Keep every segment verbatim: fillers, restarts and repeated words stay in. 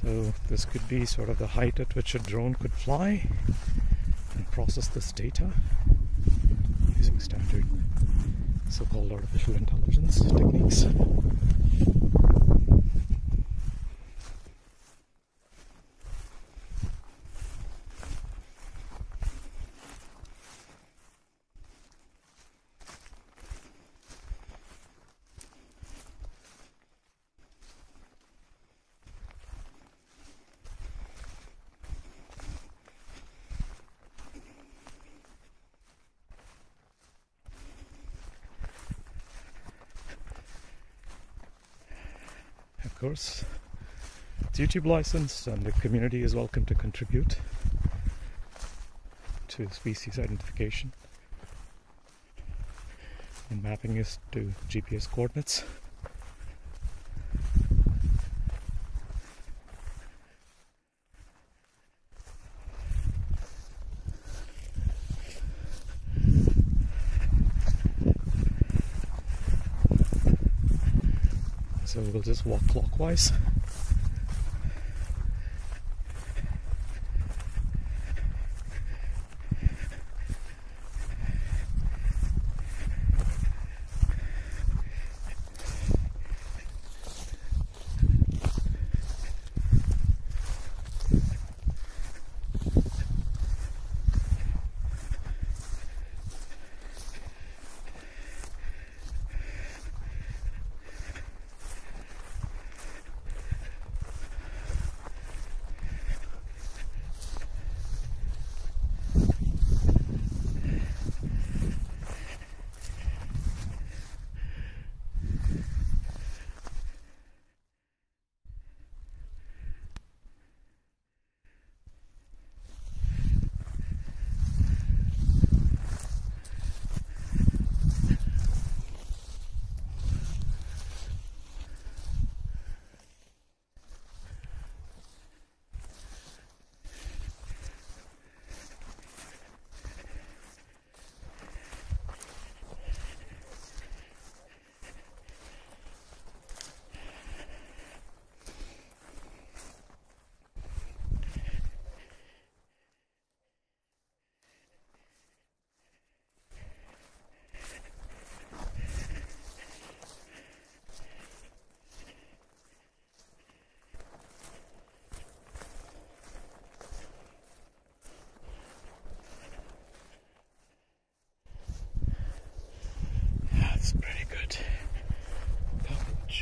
So this could be sort of the height at which a drone could fly and process this data using standard so-called artificial intelligence techniques. Of course, it's YouTube licensed and the community is welcome to contribute to species identification and mapping it to G P S coordinates. So we'll just walk clockwise. That's pretty good coverage.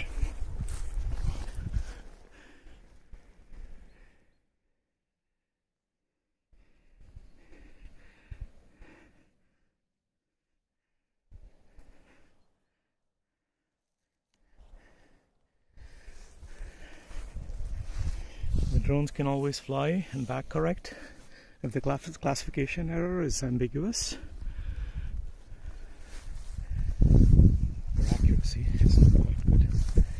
The drones can always fly and back correct if the class classification error is ambiguous. Accuracy is not quite good.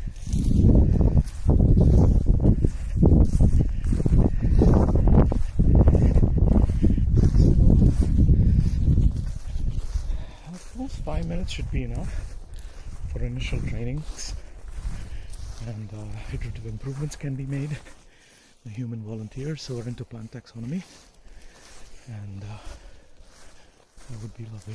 I suppose five minutes should be enough for initial trainings, and uh, iterative improvements can be made. The human volunteers who are into plant taxonomy, and uh, that would be lovely.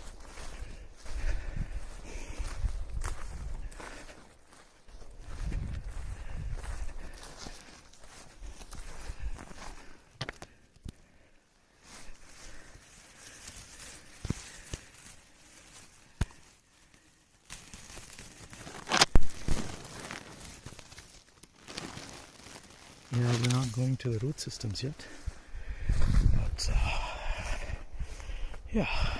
Yeah, we're not going to the root systems yet, but uh, yeah.